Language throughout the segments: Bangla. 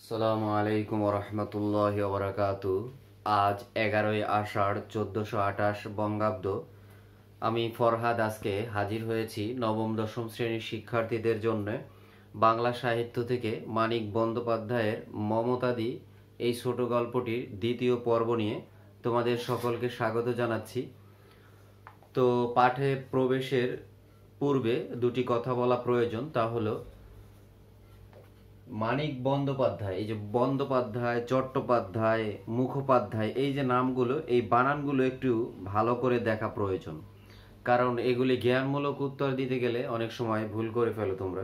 আসসালামু আলাইকুম রহমতুল্লাহি ওবরাকাতু। আজ 11ই আষাঢ় 1428 বঙ্গাব্দ। আমি ফরহাদ আজকে হাজির হয়েছি নবম দশম শ্রেণীর শিক্ষার্থীদের জন্য বাংলা সাহিত্য থেকে মানিক বন্দ্যোপাধ্যায়ের মমতাদি এই ছোট গল্পটির দ্বিতীয় পর্ব নিয়ে তোমাদের সকলকে স্বাগত জানাচ্ছি। তো পাঠে প্রবেশের পূর্বে দুটি কথা বলা প্রয়োজন, তা হলো মানিক বন্দ্যোপাধ্যায়, এই যে বন্দ্যোপাধ্যায়, চট্টোপাধ্যায়, মুখোপাধ্যায়, এই যে নামগুলো, এই বানানগুলো একটু ভালো করে দেখা প্রয়োজন, কারণ এগুলি জ্ঞানমূলক উত্তর দিতে গেলে অনেক সময় ভুল করে ফেলো তোমরা।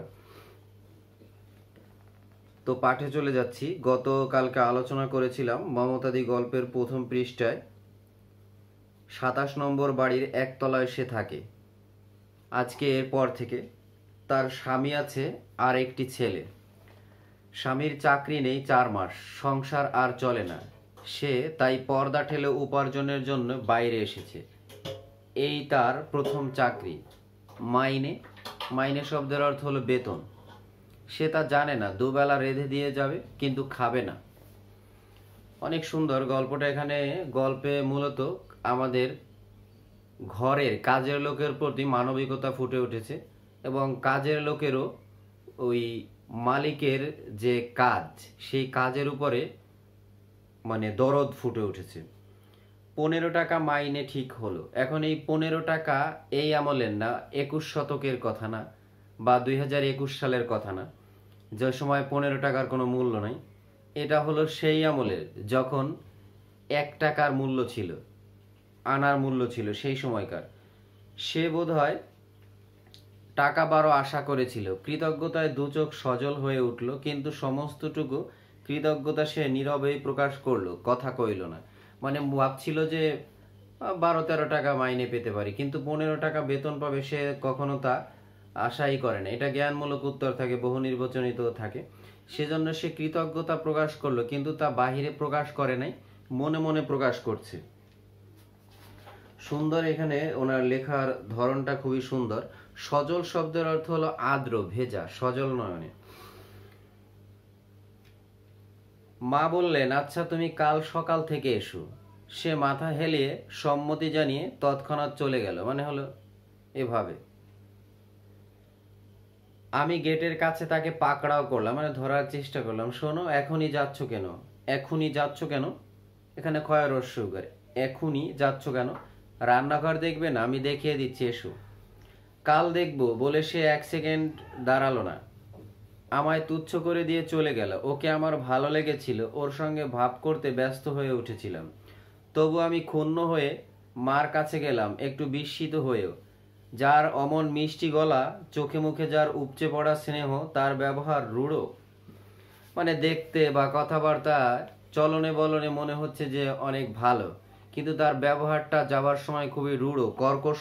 তো পাঠে চলে যাচ্ছি। গতকালকে আলোচনা করেছিলাম মমতাদি গল্পের প্রথম পৃষ্ঠায় 27 নম্বর বাড়ির একতলায় সে থাকে। আজকে এরপর থেকে তার স্বামী আছে আর একটি ছেলে। স্বামীর চাকরি নেই 4 মাস, সংসার আর চলে না। সে তাই পর্দা ঠেলে উপার্জনের জন্য বাইরে এসেছে। এই তার প্রথম চাকরি। মাইনে, মাইনে শব্দের অর্থ হলো বেতন। সে তা জানে না, দুবেলা রেঁধে দিয়ে যাবে কিন্তু খাবে না। অনেক সুন্দর গল্পটা। এখানে গল্পে মূলত আমাদের ঘরের কাজের লোকের প্রতি মানবিকতা ফুটে উঠেছে, এবং কাজের লোকেরও ওই মালিকের যে কাজ, সেই কাজের উপরে দরদ ফুটে উঠেছে। 15 টাকা মাইনে ঠিক হলো। এখন এই 15 টাকা এই আমলের না, 21 শতকের কথা না, বা 2021 সালের কথা না, যে সময় 15 টাকার কোনো মূল্য নাই। এটা হলো সেই আমলের যখন 1 টাকার মূল্য ছিল, আনার মূল্য ছিল সেই সময়কার। সে বোধহয় টাকা 12 আশা করেছিল। কৃতজ্ঞতায় দু চোখ সজল হয়ে উঠল, কিন্তু সমস্তটুকু কৃতজ্ঞতা সে নীরবেই প্রকাশ করলো, কথা কইল না। ভাবছিল যে 12-13 টাকা মাইনে পেতে পারি, কিন্তু 15 টাকা বেতন পাবে সে কখনো তা আশাই করে না। এটা জ্ঞানমূলক উত্তর থাকে, বহু নির্বাচনিত থাকে। সেজন্য সে কৃতজ্ঞতা প্রকাশ করলো, কিন্তু তা বাহিরে প্রকাশ করে নাই, মনে মনে প্রকাশ করছে। সুন্দর, এখানে ওনার লেখার ধরনটা খুবই সুন্দর। সজল শব্দের অর্থ হলো আর্দ্র, ভেজা, সজল নয়নে। মা বললেন, আচ্ছা তুমি কাল সকাল থেকে এসো। সে মাথা হেলিয়ে সম্মতি জানিয়ে তৎক্ষণাৎ চলে গেল। হলো এভাবে। আমি গেটের কাছে তাকে পাকড়াও করলাম, ধরার চেষ্টা করলাম। শোনো, এখনই যাচ্ছ কেন? এখনই যাচ্ছ কেন? এখানে ক্ষয় রস্য করে। এখনই যাচ্ছ কেন? রান্নাঘর দেখবে না? আমি দেখিয়ে দিচ্ছি, এসো। কাল দেখবো বলে সে 1 সেকেন্ড দাঁড়ালো না, আমায় তুচ্ছ করে দিয়ে চলে গেল। ওকে আমার ভালো লেগেছিল, ওর সঙ্গে ভাব করতে ব্যস্ত হয়ে উঠেছিলাম। তবু আমি ক্ষুণ্ণ হয়ে মার কাছে গেলাম, একটু বিস্মিত হয়েও। যার অমন মিষ্টি গলা, চোখে মুখে যার উপচে পড়া স্নেহ, তার ব্যবহার রূঢ়। দেখতে বা কথাবার্তা, চলনে বলনে মনে হচ্ছে যে অনেক ভালো, কিন্তু তার ব্যবহারটা যাবার সময় খুবই রূঢ়, কর্কশ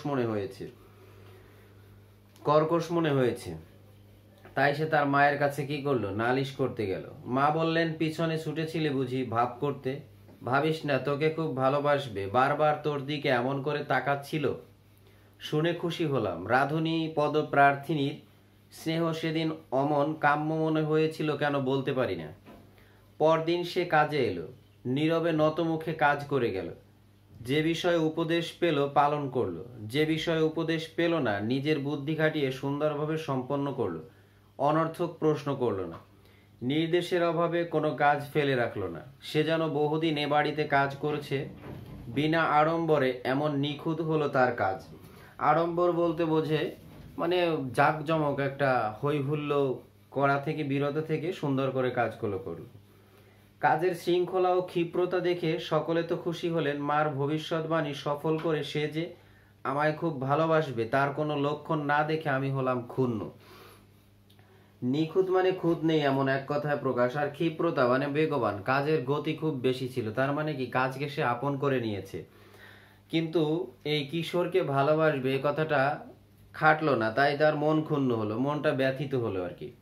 মনে হয়েছে। তাই সে তার মায়ের কাছে কি করলো? নালিশ করতে গেল। মা বললেন, পিছনে ছুটেছিলি বুঝি ভাব করতে? ভাবিস না, তোকে খুব ভালোবাসবে, বারবার তোর দিকে এমন করে তাকাচ্ছিল। শুনে খুশি হলাম। রাধুনী পদপ্রার্থিনীর স্নেহ সেদিন অমন কাম্য মনে হয়েছিল কেন বলতে পারি না। পরদিন সে কাজে এলো, নীরবে নত মুখে কাজ করে গেল। যে বিষয়ে উপদেশ পেল পালন করলো, যে বিষয়ে উপদেশ পেল না নিজের বুদ্ধি খাটিয়ে সুন্দরভাবে সম্পন্ন করলো। অনর্থক প্রশ্ন করলো না, নির্দেশের অভাবে কোনো কাজ ফেলে রাখলো না। সে যেন বহুদিন এ বাড়িতে কাজ করেছে, বিনা আড়ম্বরে এমন নিখুঁত হলো তার কাজ। আড়ম্বর বলতে বোঝে জাঁকজমক, একটা হৈহুল্য করা থেকে বিরত থেকে সুন্দর করে কাজগুলো করল। কাজের শৃঙ্খলা ও ক্ষিপ্রতা দেখে সকলে তো খুশি হলেন। মার ভবিষ্যৎবাণী সফল করে সে যে আমায় খুব ভালোবাসবে তার কোনো লক্ষণ না দেখে আমি হলাম ক্ষুণ্ণ। নিখুঁত খুঁত নেই এমন এক কথায় প্রকাশ। আর ক্ষিপ্রতা বেগবান, কাজের গতি খুব বেশি ছিল। তার কি কাজকে সে আপন করে নিয়েছে, কিন্তু এই কিশোরকে ভালোবাসবে এই কথাটা খাটলো না, তাই তার মন ক্ষুণ্ণ হলো, মনটা ব্যথিত হলো আর কি।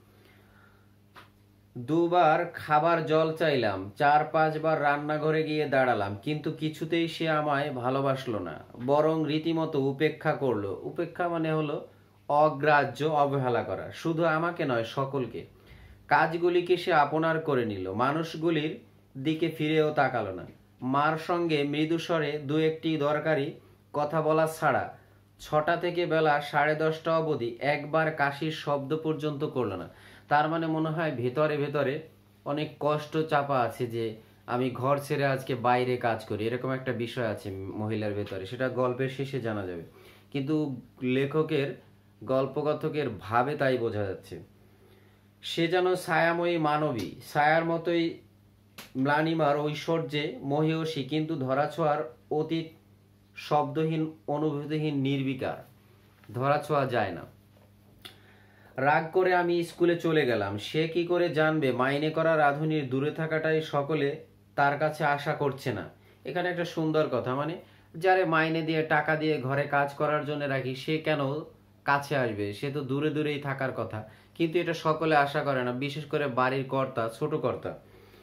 2 বার খাবার জল চাইলাম, 4-5 বার রান্নাঘরে গিয়ে দাঁড়ালাম, কিন্তু কিছুতেই সে আমায় ভালোবাসলো না, বরং রীতিমতো উপেক্ষা করলো। উপেক্ষা হলো অগ্রাহ্য, অবহেলা করা। শুধু আমাকে নয়, সকলকে। কাজগুলিকে সে আপনার করে নিল, মানুষগুলির দিকে ফিরেও তাকালো না। মার সঙ্গে মৃদু স্বরে দু একটি দরকারি কথা বলা ছাড়া 6টা থেকে বেলা 10:30 অবধি একবার কাশির শব্দ পর্যন্ত করলো না। তার মানে মনে হয় ভেতরে ভেতরে অনেক কষ্ট চাপা আছে যে আমি ঘর ছেড়ে আজকে বাইরে কাজ করি, এরকম একটা বিষয় আছে মহিলার ভেতরে। সেটা গল্পের শেষে জানা যাবে, কিন্তু লেখকের গল্পকথকের ভাবে তাই বোঝা যাচ্ছে। সে যেন ছায়াময়ী মানবী, ছায়ার মতোই ম্লানিমার ঐশ্বর্যে মহিয়সী, কিন্তু ধরাছোঁয়ার অতীত, শব্দহীন, অনুভূতিহীন, নির্বিকার, ধরাছোঁয়া যায় না। রাগ করে আমি স্কুলে চলে গেলাম। সে কি করে জানবে মাইনে করা রাঁধুনির দূরে থাকাটাই সকলে তার কাছে আশা করছে না। এখানে একটা সুন্দর কথা, মানে যারে মাইনে দিয়ে টাকা দিয়ে ঘরে কাজ করার জন্য রাখি সে কেন কাছে আসবে, সে তো দূরে দূরেই থাকার কথা। কিন্তু এটা সকলে আশা করে না, বিশেষ করে বাড়ির কর্তা, ছোট কর্তা।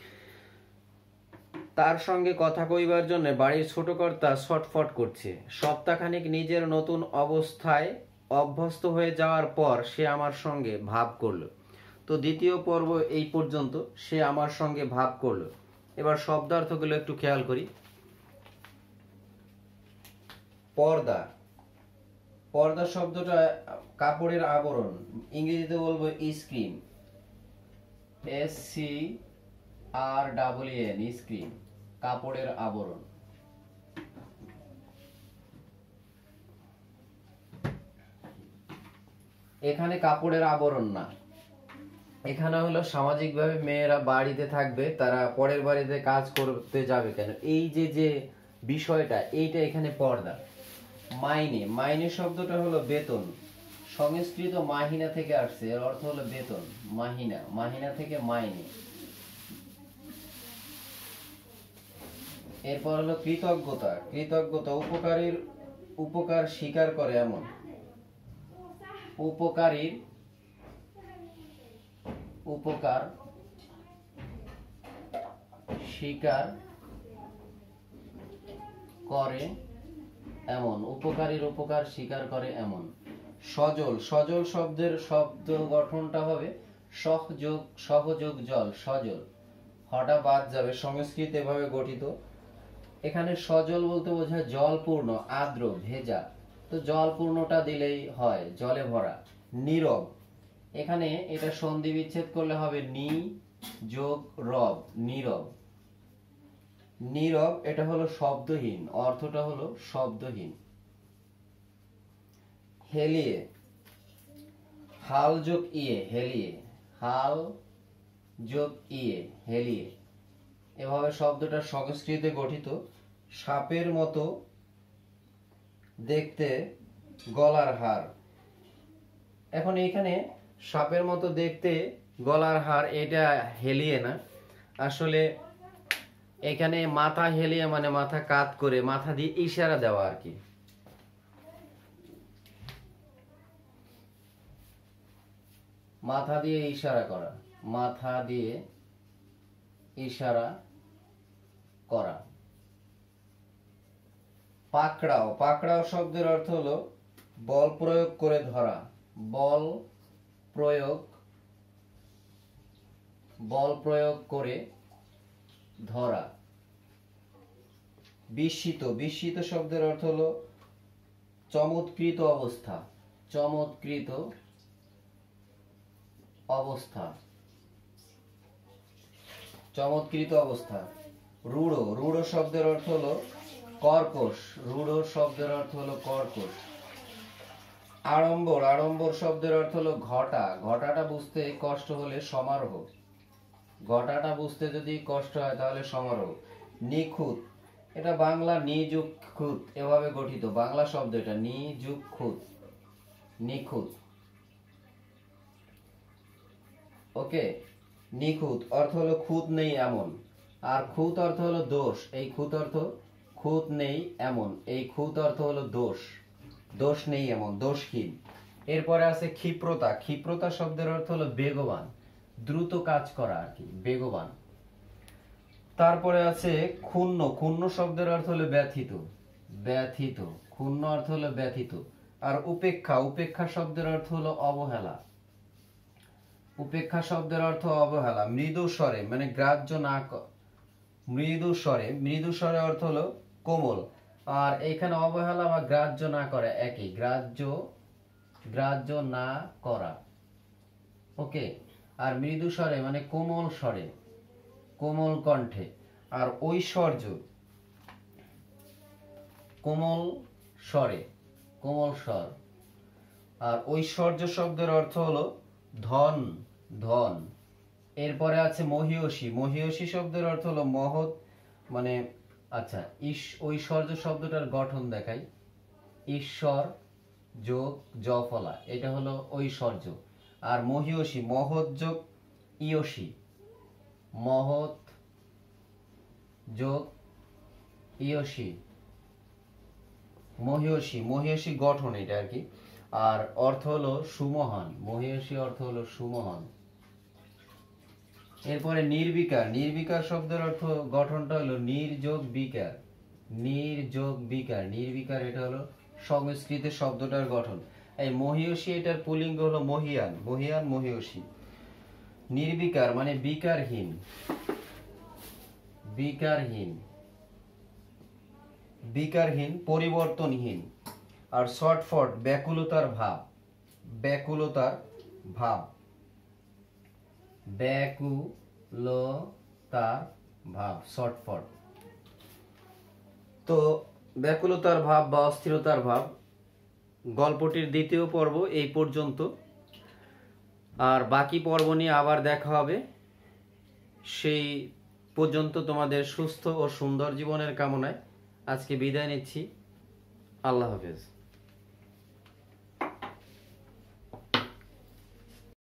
তার সঙ্গে কথা কইবার জন্য বাড়ির ছোট কর্তা ছটফট করছে। সপ্তাহখানিক নিজের নতুন অবস্থায় অভ্যস্ত হয়ে যাওয়ার পর সে আমার সঙ্গে ভাব করল। তো দ্বিতীয় পর্ব এই পর্যন্ত, সে আমার সঙ্গে ভাব করল। এবার শব্দার্থগুলো একটু খেয়াল করি। পর্দা, পর্দা শব্দটা কাপড়ের আবরণ, ইংরেজিতে বলবো স্ক্রিন, SCREEN, স্ক্রিন, কাপড়ের আবরণ। এখানে কাপড়ের আবরণ না, এখানে হলো সামাজিকভাবে মেয়েরা বাড়িতে থাকবে, তারা পরের বাড়িতে কাজ করতে যাবে কেন, এই যে যে বিষয়টা, এইটা এখানে পর্দা। মাইনে, মাইনে শব্দটা হলো বেতন, সংস্কৃত মাহিনা থেকে আসছে, এর অর্থ হলো বেতন। মাহিনা, মাহিনা থেকে মাইনে। এরপর হলো কৃতজ্ঞতা, কৃতজ্ঞতা উপকারীর উপকার স্বীকার করে এমন, উপকারীর উপকার স্বীকার করে এমন, উপকারীর উপকার স্বীকার করে এমন। সজল, সজল শব্দের শব্দ গঠনটা হবে সহযোগ, সহযোগ জল, সজল, হটা বাদ যাবে, সংস্কৃত এভাবে গঠিত। এখানে সজল বলতে বোঝায় জলপূর্ণ, আর্দ্র, ভেজা, তো জলপূর্ণটা দিলেই হয়, জলে ভরা। নীরব, এখানে এটা সন্ধি বিচ্ছেদ করলে হবে নি যোগ রব, নীরব। নীরব এটা হলো শব্দহীন, অর্থটা হলো শব্দহীন। হেলিয়ে, হাল যোগ ইয়ে, হেলিয়ে, হাল যোগ ইয়ে, হেলিয়ে, এভাবে শব্দটা সংস্কৃতে গঠিত। সাপের মতো দেখতে গলার হার, এখন এখানে সাপের মতো দেখতে গলার হার, এটা হেলিয়ে না, আসলে এখানে মাথা হেলিয়ে মানে মাথা কাত করে, মাথা দিয়ে ইশারা দেওয়া আর কি। মাথা দিয়ে ইশারা করা, মাথা দিয়ে ইশারা করা। পাকড়াও, পাকড়াও শব্দের অর্থ হলো বল প্রয়োগ করে ধরা, বল প্রয়োগ, বল প্রয়োগ করে ধরা। বিস্মিত, বিস্মিত শব্দের অর্থ হলো চমৎকৃত অবস্থা, চমৎকৃত অবস্থা, চমৎকৃত অবস্থা। রূঢ়, রূঢ় শব্দের অর্থ হলো কর্কশ, রূঢ় শব্দের অর্থ হলো কর্কশ। আড়ম্বর, আড়ম্বর শব্দের অর্থ হলো ঘটা, ঘটাটা বুঝতে কষ্ট হলে সমারোহ, ঘটাটা বুঝতে যদি কষ্ট হয় তাহলে সমারোহ। নিখুঁত, এটা বাংলা নিযুক খুঁত, এভাবে গঠিত, বাংলা শব্দ এটা, নিযুক খুঁত, নিখুঁত। ওকে, নিখুঁত অর্থ হলো খুঁত নেই এমন, আর খুঁত অর্থ হলো দোষ, এই খুঁত অর্থ খুঁত নেই এমন, এই খুঁত অর্থ হলো দোষ, দোষ নেই এমন, দোষহীন। এরপরে আছে ক্ষিপ্রতা, ক্ষিপ্রতা শব্দের অর্থ হলো বেগবান, দ্রুত কাজ করা আর কি, বেগবান। তারপরে আছে ক্ষুণ্ণ, ক্ষুণ্ণ শব্দের অর্থ হলো ব্যথিত, ব্যথিত, ক্ষুণ্ণ অর্থ হলো ব্যথিত। আর উপেক্ষা, উপেক্ষা শব্দের অর্থ হলো অবহেলা, উপেক্ষা শব্দের অর্থ অবহেলা। মৃদু স্বরে মানে গ্রাহ্য না মৃদু স্বরে, মৃদু স্বরে অর্থ হলো কোমল। আর এখানে অবহেলা বা গ্রাহ্য না করা একই, গ্রাহ্য না করা। ওকে। আর মৃদু স্বরে মানে কোমল স্বরে, কোমল কণ্ঠে। আর ঐশ্বর্য কোমল স্বরে, কোমল স্বর। আর ঐশ্বর্য শব্দের অর্থ হলো ধন, ধন। এরপরে আছে মহীয়সী। মহীয়সী শব্দের অর্থ হলো মহৎ, মানে আচ্ছা ঐশ্বর্য শব্দটার গঠন দেখাই। ঈশ্বর যোগ জফলা, এটা হলো ঐশ্বর্য। আর মহীয়সী, মহৎ যোগ ইয়সী, মহৎ যোগ ইয়সী, মহীয়সী। মহীয়সী গঠন এটা আর কি। আর অর্থ হলো সুমহান, মহীয়সী অর্থ হলো সুমহান। এরপরে নির্বিকার। নির্বিকার শব্দের অর্থ গঠনটা হলো নির্যোগ বিকার, নির্যোগ বিকার, নির্বিকার। এটা হলো সংস্কৃত শব্দটার গঠন। এই মহীয়সী এটার পুলিঙ্গ হলো মহিয়ান, মহিয়ান মহীয়সী। নির্বিকার মানে বিকারহীন, বিকারহীন, বিকারহীন পরিবর্তনহীন। আর শর্টফট ব্যাকুলতার ভাব, ব্যাকুলতার ভাব, ব্যাকুলতার ভাব, শর্টফট। তো ব্যাকুলতার ভাব বা অস্থিরতার ভাব গল্পটির দ্বিতীয় পর্ব এই পর্যন্ত। আর বাকি পর্ব নিয়ে আবার দেখা হবে। সেই পর্যন্ত তোমাদের সুস্থ ও সুন্দর জীবনের কামনায় আজকে বিদায় নিচ্ছি। আল্লাহ হাফেজ।